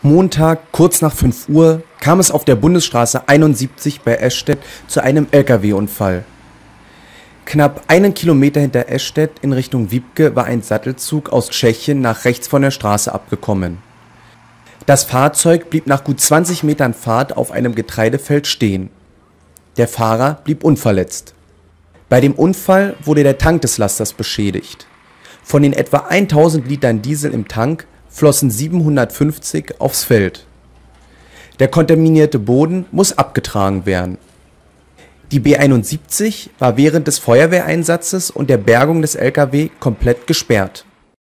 Montag, kurz nach 5 Uhr, kam es auf der Bundesstraße 71 bei Eschstedt zu einem Lkw-Unfall. Knapp einen Kilometer hinter Eschstedt in Richtung Wiebke war ein Sattelzug aus Tschechien nach rechts von der Straße abgekommen. Das Fahrzeug blieb nach gut 20 Metern Fahrt auf einem Getreidefeld stehen. Der Fahrer blieb unverletzt. Bei dem Unfall wurde der Tank des Lasters beschädigt. Von den etwa 1000 Litern Diesel im Tank flossen 750 aufs Feld. Der kontaminierte Boden muss abgetragen werden. Die B 71 war während des Feuerwehreinsatzes und der Bergung des Lkw komplett gesperrt.